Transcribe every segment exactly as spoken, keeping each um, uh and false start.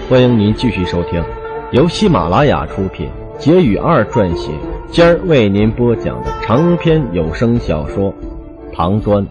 欢迎您继续收听由喜马拉雅出品，杰语二撰写，尖儿为您播讲的长篇有声小说《唐端》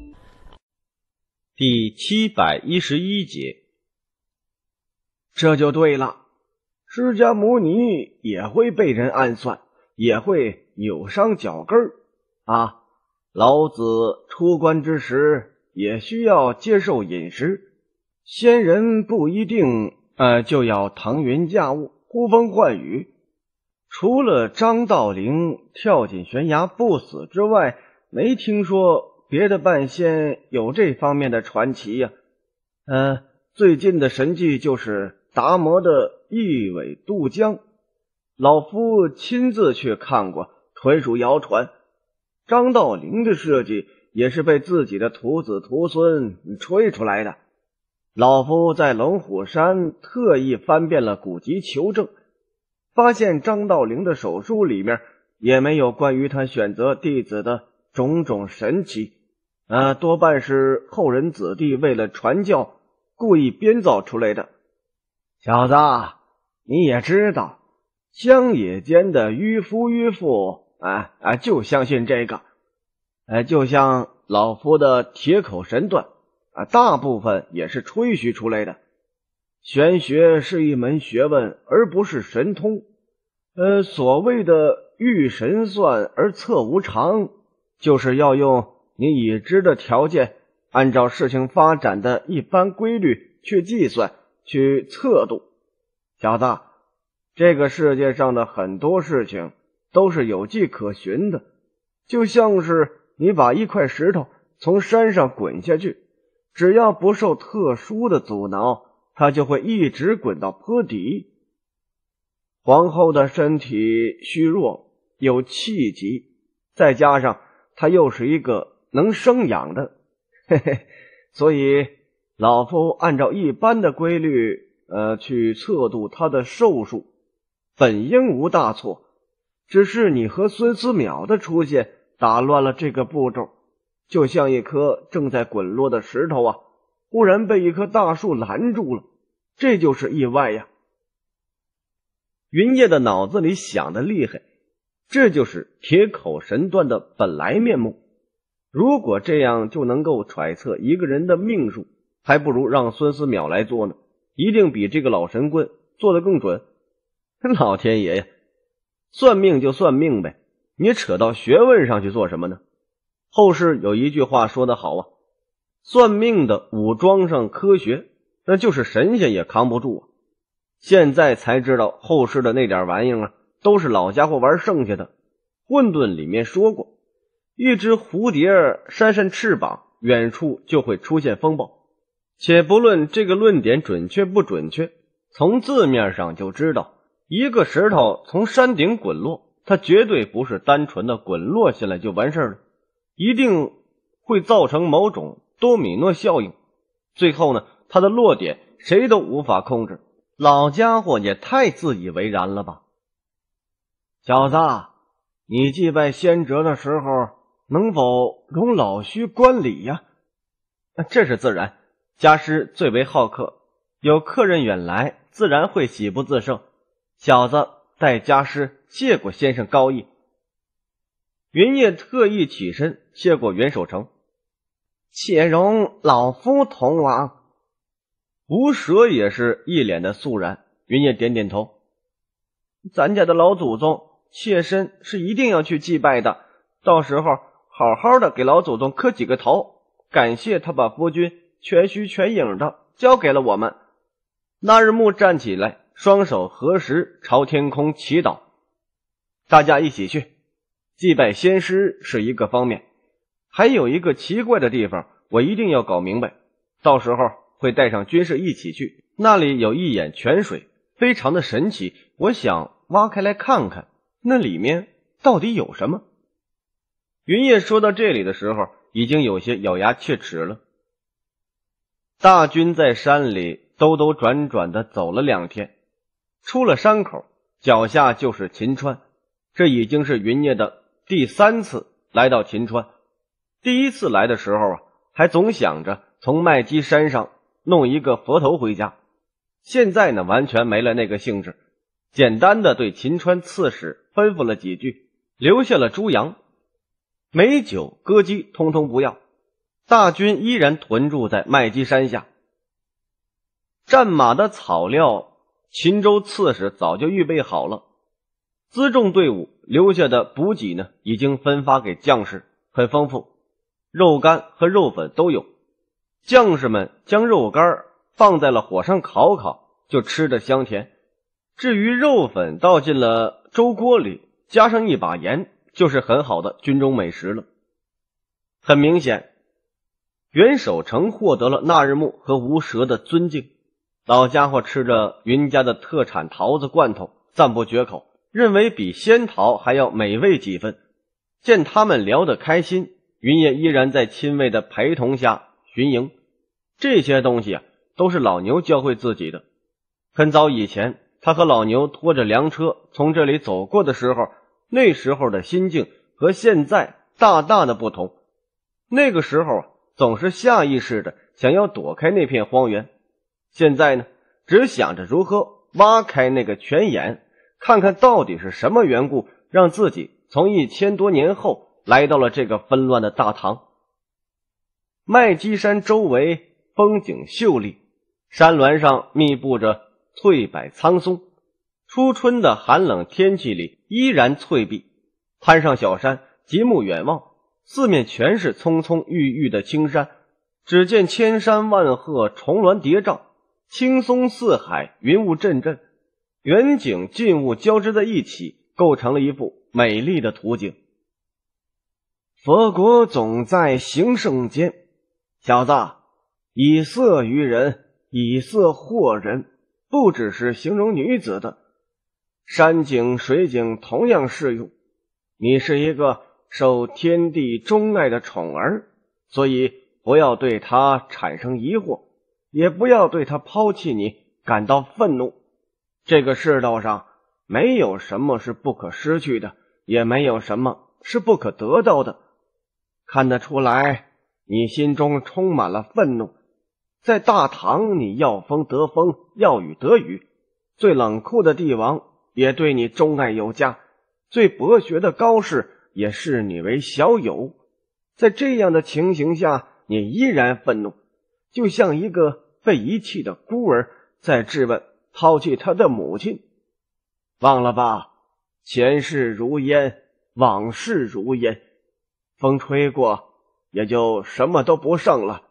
第七百一十一节。 这就对了，释迦牟尼也会被人暗算，也会扭伤脚跟儿啊。老子出关之时也需要接受饮食，仙人不一定呃就要腾云驾雾、呼风唤雨。除了张道陵跳进悬崖不死之外，没听说别的半仙有这方面的传奇呀、啊。呃，最近的神迹就是达摩的一苇渡江，老夫亲自去看过，纯属谣传。张道陵的事迹也是被自己的徒子徒孙吹出来的。老夫在龙虎山特意翻遍了古籍求证，发现张道陵的手书里面也没有关于他选择弟子的种种神奇，呃，多半是后人子弟为了传教故意编造出来的。小子，你也知道，乡野间的迂夫迂妇啊啊，就相信这个，呃，就像老夫的铁口神断啊，大部分也是吹嘘出来的。玄学是一门学问，而不是神通。呃，所谓的遇神算而测无常，就是要用你已知的条件，按照事情发展的一般规律去计算、去测度。小子，这个世界上的很多事情都是有迹可循的，就像是你把一块石头从山上滚下去，只要不受特殊的阻挠，它就会一直滚到坡底。皇后的身体虚弱，有气急，再加上她又是一个能生养的，嘿嘿，所以老夫按照一般的规律呃，去测度她的寿数，本应无大错。只是你和孙思邈的出现打乱了这个步骤，就像一颗正在滚落的石头啊，忽然被一棵大树拦住了，这就是意外呀。 云烨的脑子里想得厉害，这就是铁口神断的本来面目。如果这样就能够揣测一个人的命数，还不如让孙思邈来做呢，一定比这个老神棍做得更准。老天爷呀，算命就算命呗，你扯到学问上去做什么呢？后世有一句话说得好啊，算命的武装上科学，那就是神仙也扛不住啊。现在才知道后世的那点玩意儿啊，都是老家伙玩剩下的。混沌里面说过，一只蝴蝶扇扇翅膀，远处就会出现风暴。且不论这个论点准确不准确，从字面上就知道，一个石头从山顶滚落，它绝对不是单纯的滚落下来就完事了，一定会造成某种多米诺效应，最后呢，它的落点谁都无法控制。老家伙也太自以为然了吧。 小子，你祭拜先哲的时候能否容老胥观礼呀、 啊？这是自然，家师最为好客，有客人远来，自然会喜不自胜。小子代家师谢过先生高义。云烨特意起身谢过袁守诚， 且容老夫同往。 吴蛇也是一脸的肃然。云烨点点头，咱家的老祖宗妾身是一定要去祭拜的，到时候好好的给老祖宗磕几个头，感谢他把夫君全虚全影的交给了我们。那日暮站起来，双手合十朝天空祈祷，大家一起去祭拜先师是一个方面，还有一个奇怪的地方我一定要搞明白，到时候会带上军士一起去，那里有一眼泉水，非常的神奇，我想挖开来看看，那里面到底有什么。云烨说到这里的时候，已经有些咬牙切齿了。大军在山里兜兜转转的走了两天，出了山口，脚下就是秦川。这已经是云烨的第三次来到秦川。第一次来的时候啊，还总想着从麦积山上弄一个佛头回家， 现在呢完全没了那个兴致，简单的对秦川刺史吩咐了几句，留下了猪羊，美酒歌姬通通不要，大军依然屯驻在麦积山下。战马的草料秦州刺史早就预备好了，辎重队伍留下的补给呢已经分发给将士，很丰富，肉干和肉粉都有。将士们将肉干放在了火上烤烤，就吃得香甜。至于肉粉倒进了粥锅里，加上一把盐，就是很好的军中美食了。很明显，袁守诚获得了纳日木和吴蛇的尊敬，老家伙吃着云家的特产桃子罐头，赞不绝口，认为比仙桃还要美味几分。见他们聊得开心，云烨依然在亲卫的陪同下巡营，这些东西啊，都是老牛教会自己的。很早以前，他和老牛拖着粮车从这里走过的时候，那时候的心境和现在大大的不同。那个时候总是下意识的想要躲开那片荒原，现在呢，只想着如何挖开那个泉眼，看看到底是什么缘故让自己从一千多年后来到了这个纷乱的大唐。麦积山周围风景秀丽，山峦上密布着翠柏苍松，初春的寒冷天气里依然翠碧。攀上小山，极目远望，四面全是葱葱郁郁的青山，只见千山万壑，重峦叠嶂，青松似海，云雾阵阵，远景近物交织在一起，构成了一幅美丽的图景。佛国总在形圣间，小子，以色于人，以色惑人，不只是形容女子的，山景水景同样适用。你是一个受天地钟爱的宠儿，所以不要对他产生疑惑，也不要对他抛弃你感到愤怒。这个世道上没有什么是不可失去的，也没有什么是不可得到的。看得出来你心中充满了愤怒，在大唐你要风得风，要雨得雨，最冷酷的帝王也对你钟爱有加，最博学的高士也视你为小友。在这样的情形下，你依然愤怒，就像一个被遗弃的孤儿在质问抛弃他的母亲。忘了吧，前世如烟，往事如烟，风吹过也就什么都不剩了。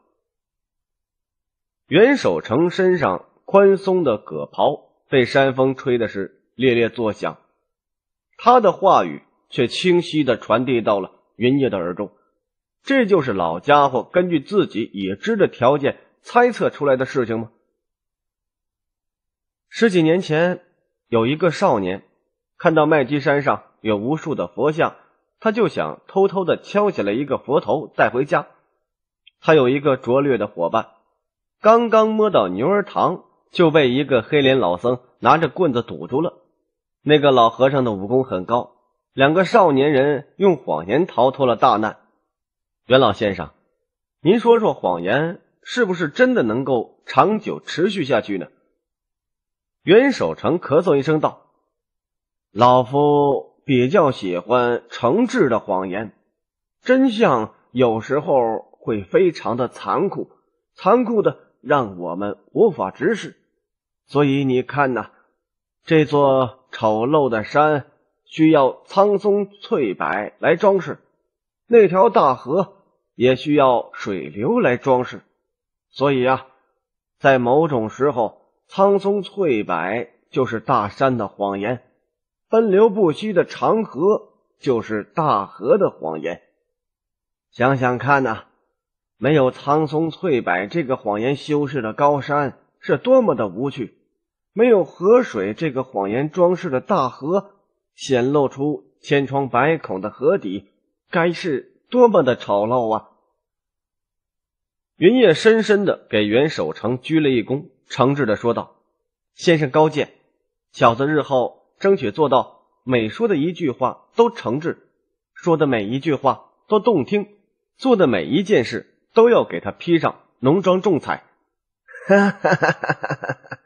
袁守诚身上宽松的葛袍被山风吹的是猎猎作响，他的话语却清晰地传递到了云烨的耳中。这就是老家伙根据自己已知的条件猜测出来的事情吗？十几年前，有一个少年看到麦积山上有无数的佛像，他就想偷偷地敲下来一个佛头带回家。他有一个拙劣的伙伴，刚刚摸到牛儿糖，就被一个黑脸老僧拿着棍子堵住了。那个老和尚的武功很高，两个少年人用谎言逃脱了大难。袁老先生，您说说谎言是不是真的能够长久持续下去呢？袁守诚咳嗽一声道：老夫比较喜欢诚挚的谎言，真相有时候会非常的残酷，残酷的让我们无法直视。所以你看呐，这座丑陋的山需要苍松翠柏来装饰，那条大河也需要水流来装饰。所以啊，在某种时候，苍松翠柏就是大山的谎言，奔流不息的长河就是大河的谎言。想想看呐、啊，没有苍松翠柏这个谎言修饰的高山是多么的无趣，没有河水这个谎言装饰的大河显露出千疮百孔的河底，该是多么的丑陋啊！云烨深深地给袁守诚鞠了一躬，诚挚地说道：先生高见，小子日后争取做到每说的一句话都诚挚，说的每一句话都动听，做的每一件事都要给他披上浓妆重彩。哈哈哈哈哈！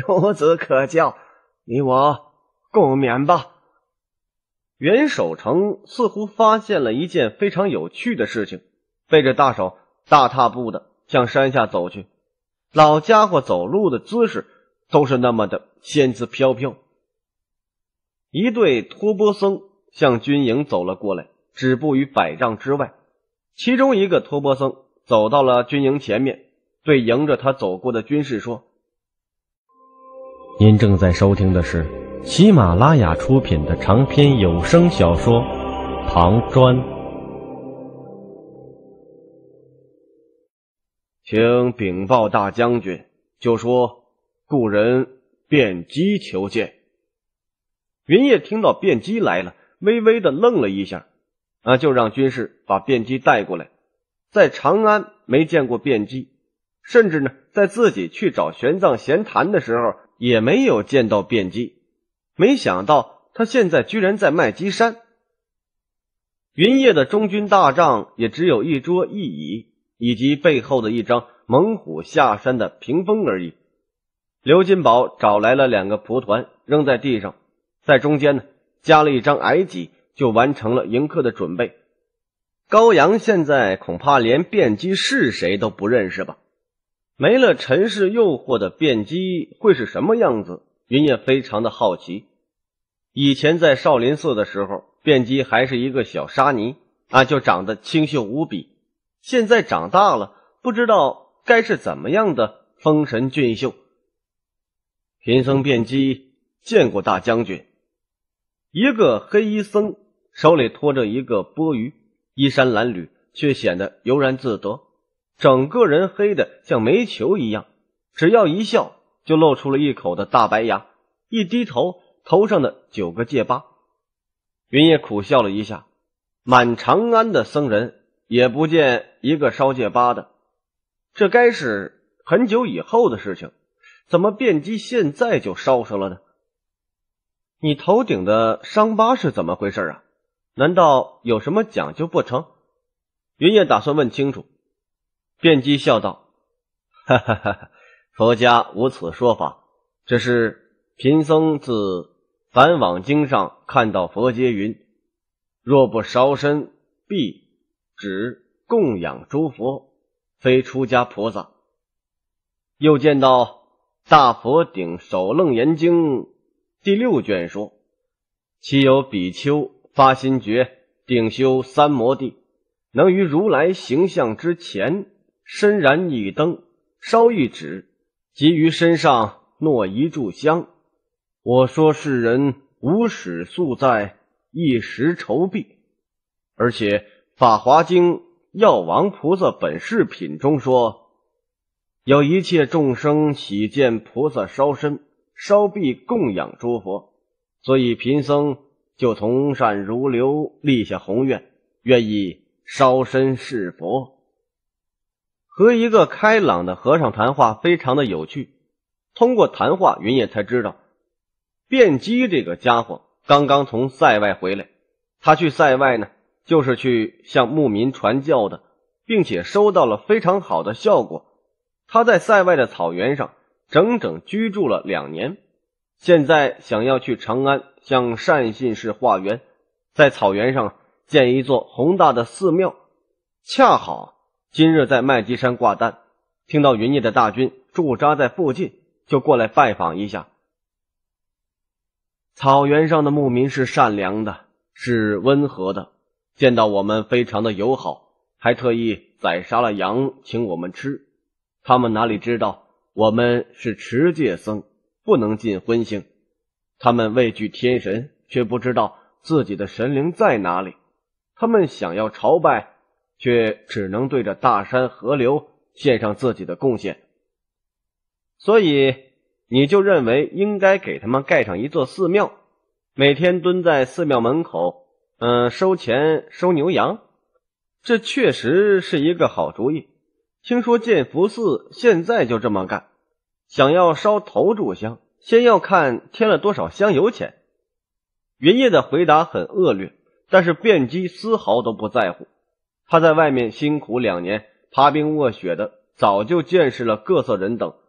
孺子可教，你我共勉吧。 袁守诚似乎发现了一件非常有趣的事情，背着大手大踏步的向山下走去。老家伙走路的姿势都是那么的仙姿飘飘。一队托钵僧向军营走了过来，止步于百丈之外。其中一个托钵僧走到了军营前面，对迎着他走过的军士说： 您正在收听的是喜马拉雅出品的长篇有声小说《唐砖》， 请禀报大将军，就说故人卞基求见。云烨听到卞基来了，微微的愣了一下，啊，就让军士把卞基带过来。在长安没见过卞基，甚至呢，在自己去找玄奘闲谈的时候，也没有见到卞基。没想到他现在居然在麦积山。云烨的中军大帐也只有一桌一椅，以及背后的一张猛虎下山的屏风而已。刘金宝找来了两个蒲团扔在地上，在中间呢加了一张矮几，就完成了迎客的准备。高阳现在恐怕连卞基是谁都不认识吧？没了尘世诱惑的卞基会是什么样子？云烨非常的好奇。以前在少林寺的时候，卞基还是一个小沙弥啊，就长得清秀无比。现在长大了，不知道该是怎么样的风神俊秀。贫僧卞基见过大将军。一个黑衣僧手里拖着一个钵盂，衣衫褴褛，却显得悠然自得，整个人黑的像煤球一样，只要一笑就露出了一口的大白牙，一低头头上的九个戒疤。云烨苦笑了一下，满长安的僧人也不见一个烧戒疤的，这该是很久以后的事情，怎么卞基现在就烧上了呢？你头顶的伤疤是怎么回事啊？难道有什么讲究不成？云烨打算问清楚。卞基笑道：哈哈哈哈，佛家无此说法，这是贫僧自梵网经上看到佛偈云：若不烧身必只供养诸佛，非出家菩萨。又见到大佛顶首楞严经第六卷说：其有比丘发心觉，顶修三摩地，能于如来形象之前身燃一灯，烧一纸，即于身上诺一炷香。我说世人无始宿在，一时筹避。而且法华经药王菩萨本事品中说：有一切众生喜见菩萨烧身，烧毕供养诸佛，所以贫僧就从善如流，立下宏愿，愿意烧身侍佛。和一个开朗的和尚谈话非常的有趣。通过谈话，云烨才知道卞基这个家伙刚刚从塞外回来。他去塞外呢，就是去向牧民传教的，并且收到了非常好的效果。他在塞外的草原上整整居住了两年，现在想要去长安向单信士化缘，在草原上建一座宏大的寺庙。恰好今日在麦积山挂单，听到云烨的大军驻扎在附近，就过来拜访一下。草原上的牧民是善良的，是温和的，见到我们非常的友好，还特意宰杀了羊请我们吃。他们哪里知道我们是持戒僧，不能进荤腥。他们畏惧天神，却不知道自己的神灵在哪里。他们想要朝拜，却只能对着大山河流献上自己的贡献。所以你就认为应该给他们盖上一座寺庙，每天蹲在寺庙门口嗯、呃，收钱收牛羊。这确实是一个好主意。听说建福寺现在就这么干，想要烧头炷香，先要看添了多少香油钱。云烨的回答很恶劣，但是卞基丝毫都不在乎。他在外面辛苦两年，爬冰卧雪的，早就见识了各色人等，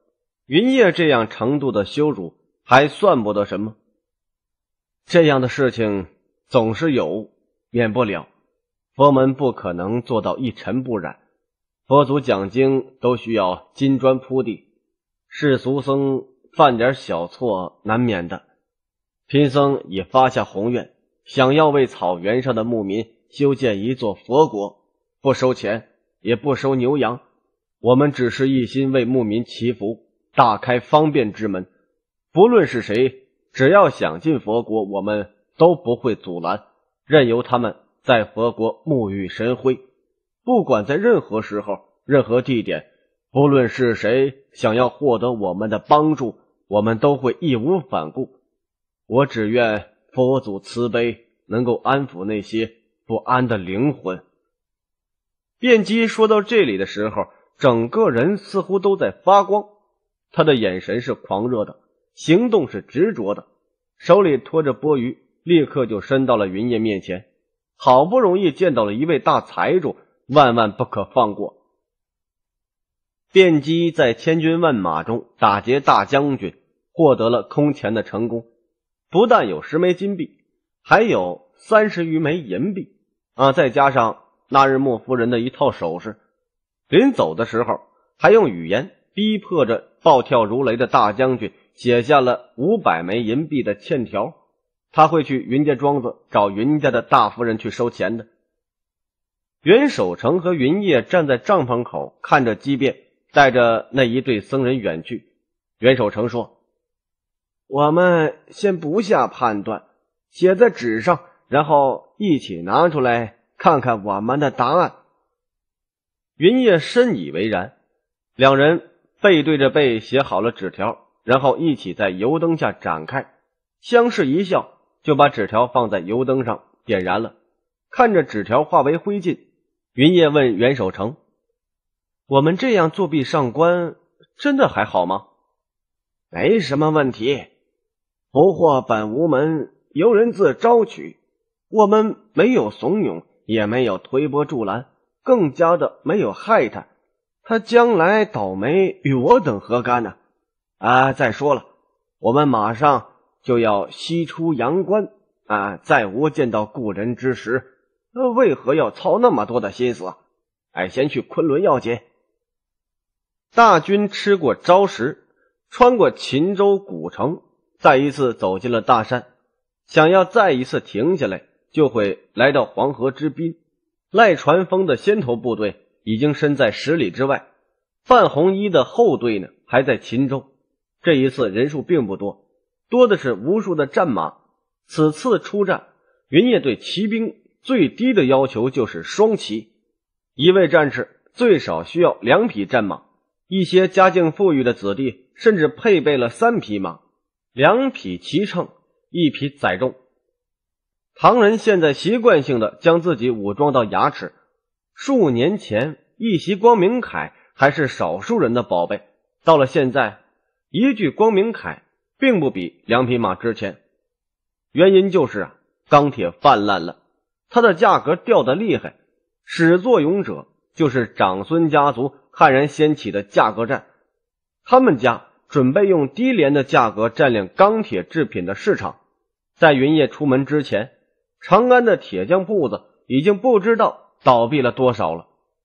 云烨这样程度的羞辱还算不得什么。这样的事情总是有，免不了。佛门不可能做到一尘不染，佛祖讲经都需要金砖铺地，世俗僧犯点小错难免的。贫僧已发下宏愿，想要为草原上的牧民修建一座佛国，不收钱，也不收牛羊，我们只是一心为牧民祈福，大开方便之门。不论是谁，只要想进佛国，我们都不会阻拦，任由他们在佛国沐浴神辉。不管在任何时候、任何地点，不论是谁想要获得我们的帮助，我们都会义无反顾。我只愿佛祖慈悲，能够安抚那些不安的灵魂。辩机说到这里的时候，整个人似乎都在发光，他的眼神是狂热的，行动是执着的，手里托着钵盂，立刻就伸到了云烨面前。好不容易见到了一位大财主，万万不可放过。辩机在千军万马中打劫大将军，获得了空前的成功，不但有十枚金币，还有三十余枚银币啊，再加上那日莫夫人的一套首饰。临走的时候，还用语言逼迫着暴跳如雷的大将军写下了五百枚银币的欠条，他会去云家庄子找云家的大夫人去收钱的。袁守诚和云烨站在帐篷口看着激辩，带着那一对僧人远去。袁守诚说：我们先不下判断，写在纸上，然后一起拿出来看看我们的答案。云烨深以为然，两人背对着背写好了纸条，然后一起在油灯下展开，相视一笑，就把纸条放在油灯上点燃了。看着纸条化为灰烬，云烨问袁守诚：我们这样作弊上官，真的还好吗？没什么问题，不获本无门，由人自招取，我们没有怂恿，也没有推波助澜，更加的没有害他，他将来倒霉与我等何干呢？啊，再说了，我们马上就要西出阳关啊，再无见到故人之时，为何要操那么多的心思？哎，先去昆仑要紧。大军吃过招食，穿过秦州古城，再一次走进了大山，想要再一次停下来，就会来到黄河之滨。赖传风的先头部队已经身在十里之外，范弘一的后队呢还在秦州。这一次人数并不多，多的是无数的战马。此次出战，云烨对骑兵最低的要求就是双骑，一位战士最少需要两匹战马，一些家境富裕的子弟甚至配备了三匹马，两匹骑乘，一匹载重。唐人现在习惯性的将自己武装到牙齿，数年前一袭光明铠还是少数人的宝贝，到了现在，一具光明铠并不比两匹马值钱。原因就是啊，钢铁泛滥了，它的价格掉得厉害，始作俑者就是长孙家族悍然掀起的价格战，他们家准备用低廉的价格占领钢铁制品的市场。在云烨出门之前，长安的铁匠铺子已经不知道倒闭了多少了。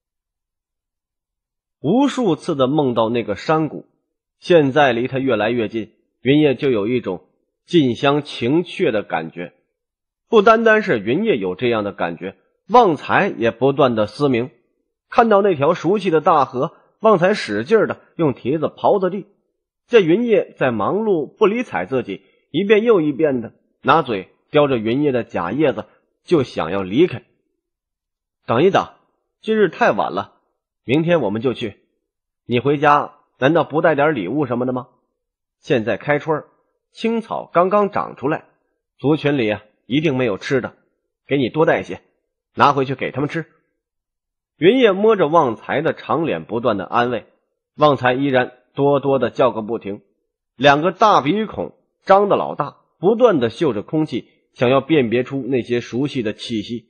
无数次的梦到那个山谷，现在离他越来越近，云烨就有一种近乡情怯的感觉。不单单是云烨有这样的感觉，旺财也不断的嘶鸣。看到那条熟悉的大河，旺财使劲的用蹄子刨着地，见云烨在忙碌不理睬自己，一遍又一遍的拿嘴叼着云烨的假叶子，就想要离开。等一等，今日太晚了，明天我们就去。你回家难道不带点礼物什么的吗？现在开春，青草刚刚长出来，族群里啊一定没有吃的，给你多带些，拿回去给他们吃。云烨摸着旺财的长脸不断的安慰，旺财依然多多的叫个不停，两个大鼻孔张得老大，不断的嗅着空气，想要辨别出那些熟悉的气息。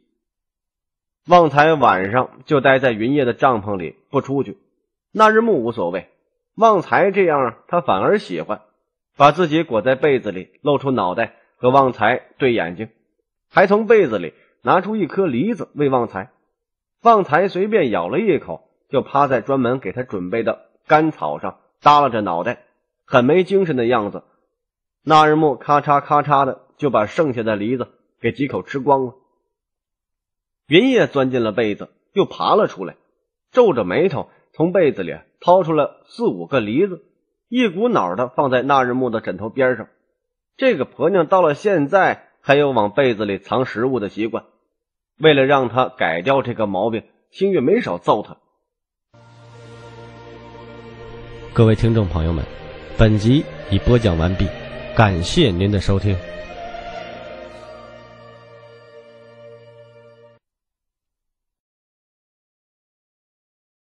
旺财晚上就待在云烨的帐篷里不出去，那日暮无所谓， 旺财这样他反而喜欢，把自己裹在被子里，露出脑袋和旺财对眼睛，还从被子里拿出一颗梨子喂旺财。旺财随便咬了一口，就趴在专门给他准备的干草上，耷拉着脑袋，很没精神的样子。纳日木咔嚓咔嚓的就把剩下的梨子给几口吃光了。云叶钻进了被子，又爬了出来，皱着眉头从被子里掏出了四五个梨子，一股脑的放在纳日木的枕头边上。这个婆娘到了现在还有往被子里藏食物的习惯，为了让她改掉这个毛病，星月没少揍她。 各位听众朋友们，本集已播讲完毕，感谢您的收听。